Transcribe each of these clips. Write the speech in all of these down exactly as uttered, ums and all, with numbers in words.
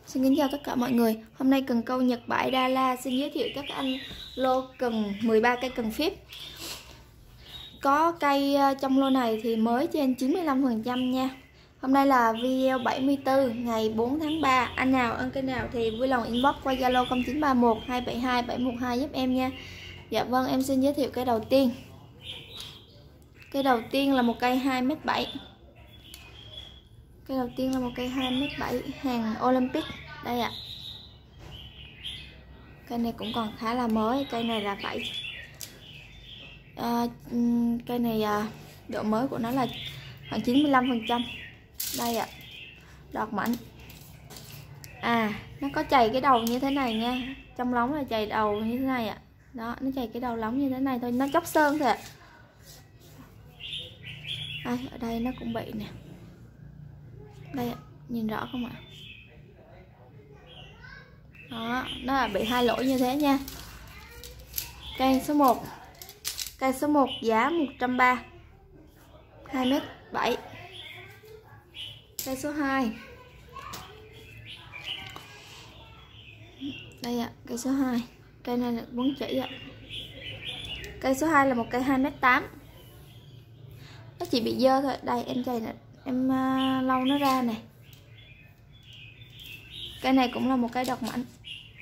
Xin kính chào tất cả mọi người. Hôm nay cần câu Nhật Bãi Đa La xin giới thiệu các anh lô cần mười ba cây cần phíp. Có cây trong lô này thì mới trên chín mươi lăm phần trăm nha. Hôm nay là video bảy mươi tư ngày bốn tháng ba. Anh nào ơn cây nào thì vui lòng inbox qua Zalo không chín ba một hai bảy hai bảy một hai giúp em nha. Dạ vâng, em xin giới thiệu cây đầu tiên. Cây đầu tiên là một cây hai mét bảy. Cây đầu tiên là một cây hai mét bảy hàng Olympic. Đây ạ. À. Cây này cũng còn khá là mới. Cây này là phải à, cây này à, độ mới của nó là khoảng chín mươi lăm phần trăm. Đây ạ. À. Đọt mảnh. À, nó có chày cái đầu như thế này nha. Trong lóng là chày đầu như thế này ạ. À. Đó, nó chày cái đầu lóng như thế này thôi. Nó chóc sơn thôi ạ. À. Đây, ở đây nó cũng bị nè. Đây ạ, nhìn rõ không ạ? Đó, nó là bị hai lỗ như thế nha. Cây số một. Cây số một giá một trăm ba mươi, hai mét bảy. Cây số hai. Đây ạ, cây số hai. Cây này là bốn chỉ ạ. Cây số hai là một cây hai mét tám. Nó chỉ bị dơ thôi. Đây em chày nè, em uh, lau nó ra này. Cây này cũng là một cây đọt mảnh.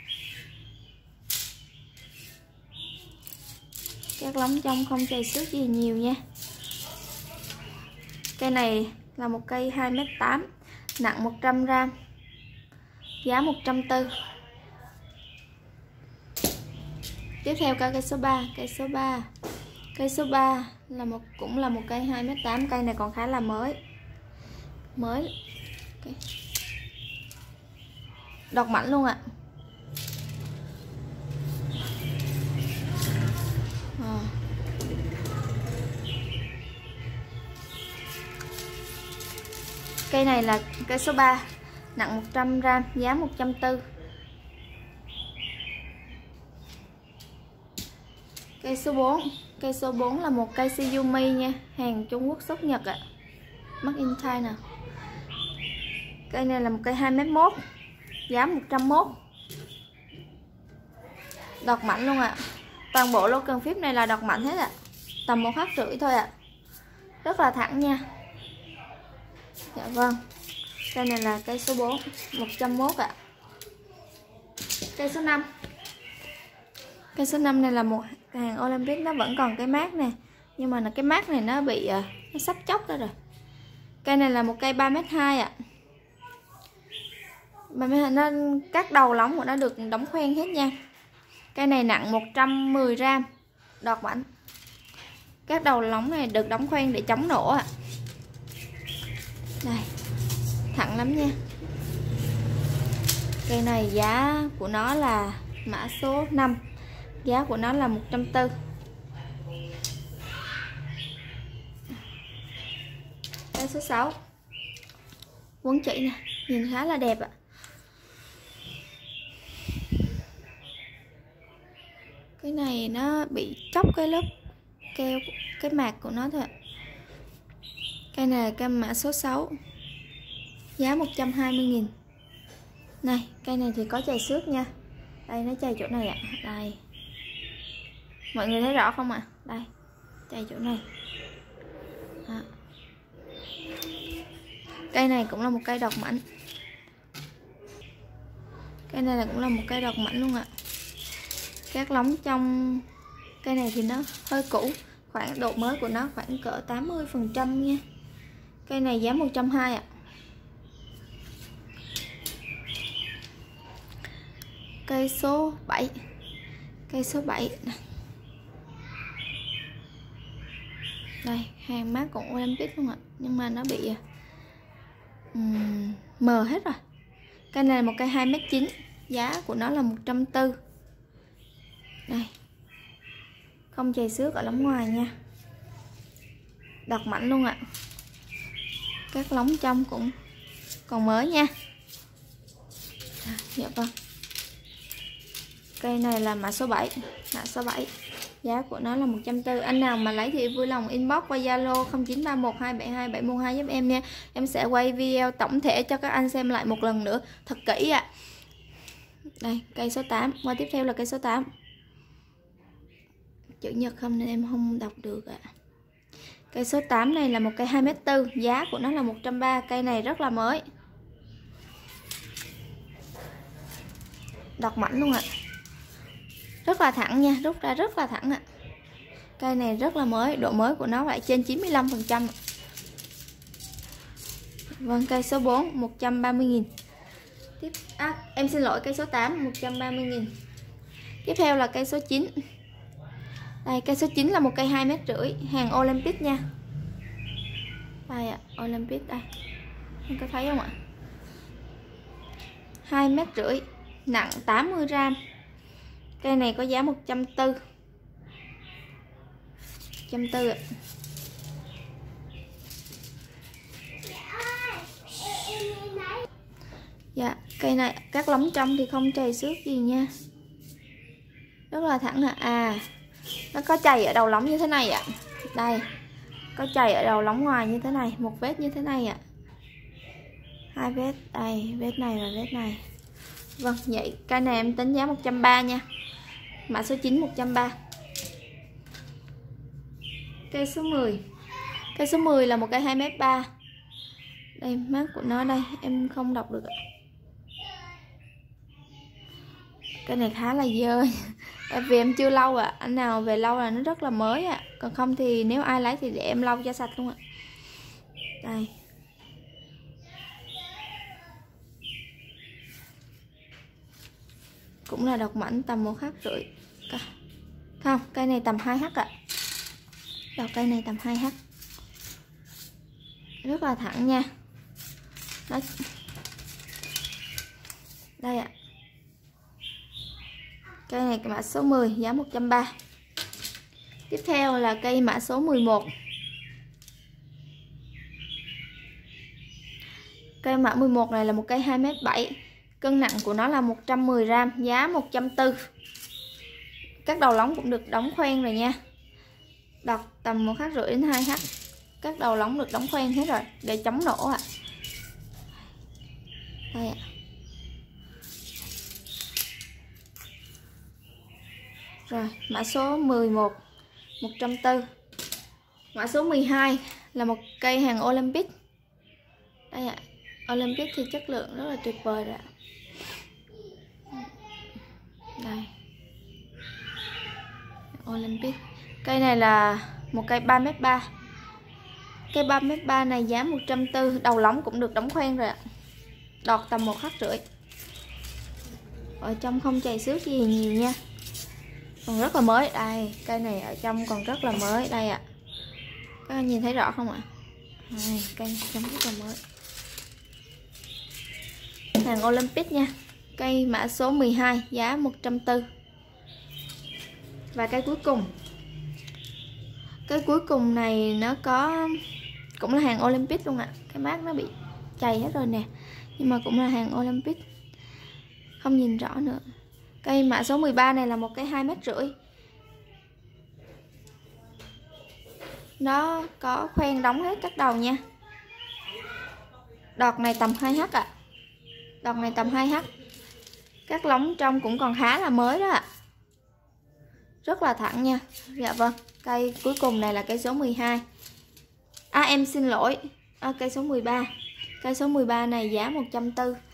Các lóng trong không chày xước gì nhiều nha. Cây này là một cây hai mét tám, nặng một trăm gam, giá một trăm tư mươi. Tiếp theo cây số ba. Cây số ba. Cây số ba là một cũng là một cây hai mét tám. Cây này còn khá là mới. Mới. Okay. Đọt mảnh luôn ạ. À. Cây này là cây số ba, nặng một trăm gam, giá một trăm tư mươi. Cây số bốn. Cây số bốn là một cây Shiyumi nha, hàng Trung Quốc xuất Nhật ạ. Made in China. Cây này là một cây hai mét một, giá một trăm mốt. Đọt mảnh luôn ạ. Toàn bộ lô cần phíp này là đọt mảnh hết ạ. Tầm một phát rưỡi thôi ạ. Rất là thẳng nha. Dạ vâng. Cây này là cây số bốn, một trăm mốt ạ. Cây số năm. Cây số năm này là một hàng Olympic, nó vẫn còn cái mát nè, nhưng mà cái mát này nó bị nó sắp chóc ra rồi. Cây này là một cây ba mét hai ạ. Ba mét hai, nó các đầu lóng của nó được đóng khoen hết nha. Cây này nặng một trăm mười gam, đọt mảnh. Các đầu lóng này được đóng khoen để chống nổ ạ. Đây, thẳng lắm nha. Cây này giá của nó là mã số năm, giá của nó là một trăm tư mươi. Cây số sáu. Quấn chỉ nè, nhìn khá là đẹp ạ. Cái này nó bị chóc cái lớp keo, cái mạc của nó thôi ạ. Cây này là cây mã số sáu, giá một trăm hai mươi nghìn. Này, cây này thì có chày xước nha. Đây, nó chày chỗ này ạ. Đây, mọi người thấy rõ không ạ? Đây, chày chỗ này. Đó. Cây này cũng là một cây đọt mảnh. Cây này là cũng là một cây đọt mảnh luôn ạ. Các lóng trong cây này thì nó hơi cũ, khoảng độ mới của nó khoảng cỡ tám mươi phần trăm nha. Cây này giá một trăm hai mươi ạ. Cây số bảy. Cây số bảy. Đây, hàng mát cũng Olympic luôn ạ, nhưng mà nó bị um, mờ hết rồi. Cây này là một cây hai mét chín, giá của nó là một trăm tư mươi. Đây, không chày xước ở lóng ngoài nha, đọt mảnh luôn ạ. Các lóng trong cũng còn mới nha. À, dạ vâng. Cây này là mã số bảy, mã số bảy. Giá của nó là một trăm tư mươi. Anh nào mà lấy thì vui lòng inbox qua Zalo không chín ba một hai bảy hai bảy một hai giúp em nha. Em sẽ quay video tổng thể cho các anh xem lại một lần nữa thật kỹ ạ. À. Đây, cây số tám. Qua tiếp theo là cây số tám. Chữ nhật không nên em không đọc được ạ. À. Cây số tám này là một cây hai mét tư, giá của nó là một trăm ba mươi. Cây này rất là mới. Đọt mảnh luôn ạ. À. Rất là thẳng nha, rút ra rất là thẳng ạ. À. Cây này rất là mới, độ mới của nó lại trên chín mươi lăm phần trăm. Vâng, cây số bốn một trăm ba mươi nghìn. Tiếp à, em xin lỗi, cây số tám một trăm ba mươi nghìn. Tiếp theo là cây số chín. Đây, cây số chín là một cây hai mét rưỡi, hàng Olympic nha. Đây ạ, à, Olympic đây. Anh có thấy không ạ? hai mét rưỡi, nặng tám mươi gam. Cây này có giá một trăm tư mươi. một trăm tư mươi ạ. Dạ, cây này các lóng trong thì không chày xước gì nha. Rất là thẳng ạ. À. à, nó có chày ở đầu lóng như thế này ạ. À. Đây, có chày ở đầu lóng ngoài như thế này, một vết như thế này ạ. À. Hai vết, đây, vết này và vết này. Vâng, vậy cây này em tính giá một trăm ba mươi nha. Mã số chín một trăm ba mươi. Cây số mười. Cây số mười là một cây hai mét ba. Đây, mát của nó đây, em không đọc được ạ. Cái này khá là dơ. Vì em chưa lau ạ. À. Anh nào về lau là nó rất là mới ạ. À. Còn không thì nếu ai lấy thì để em lau cho sạch luôn ạ. À. Đây. Cũng là đọt mảnh tầm một khắc rưỡi. Không, cây này tầm hai khắc ạ. À. Đọt cây này tầm hai khắc. Rất là thẳng nha. Đó. Đây ạ. À. Cây này mã số mười, giá một trăm ba mươi. Tiếp theo là cây mã số mười một. Cây mã mười một này là một cây hai mét bảy. Cân nặng của nó là một trăm mười gam, giá một trăm tư mươi. Các đầu lóng cũng được đóng khoen rồi nha. Đọt tầm một khắc rưỡi đến hai khắc. Các đầu lóng được đóng khoen hết rồi để chống nổ ạ. À. Đây ạ. À. Rồi, mã số mười một một trăm tư mươi. Mã số mười hai là một cây hàng Olympic. Đây ạ. À. Olympic thì chất lượng rất là tuyệt vời rồi ạ. Đây. Olympic. Cây này là một cây ba mét ba. Cây ba mét ba này giá một trăm tư mươi, đầu lóng cũng được đóng khoen rồi ạ. Đọt tầm một khắc rưỡi. Ở trong không chày xước gì nhiều nha. Còn rất là mới. Đây, cây này ở trong còn rất là mới. Đây ạ. Các anh nhìn thấy rõ không ạ? Đây, cây này trong rất là mới. Hàng Olympic nha. Cây mã số mười hai, giá một trăm tư mươi. Và cây cuối cùng. Cái cuối cùng này nó có cũng là hàng Olympic luôn ạ. Cái mác nó bị chày hết rồi nè. Nhưng mà cũng là hàng Olympic. Không nhìn rõ nữa. Cây mã số mười ba này là một cây hai mét rưỡi. Nó có khoen đóng hết các đầu nha. Đọt này tầm hai khắc ạ. À. Đọt này tầm hai khắc. Các lóng trong cũng còn khá là mới đó ạ. À. Rất là thẳng nha. Dạ vâng. Cây cuối cùng này là cây số mười hai. À em xin lỗi. À, cây số mười ba. Cây số mười ba này giá một trăm tư mươi.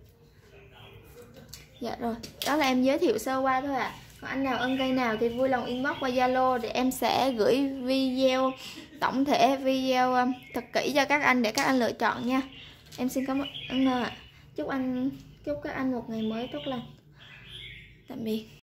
Dạ rồi. Đó là em giới thiệu sơ qua thôi ạ. À. Còn anh nào ưng cây nào thì vui lòng inbox qua Zalo để em sẽ gửi video tổng thể, video thật kỹ cho các anh để các anh lựa chọn nha. Em xin cảm ơn ạ. Chúc anh chúc các anh một ngày mới tốt lành. Tạm biệt.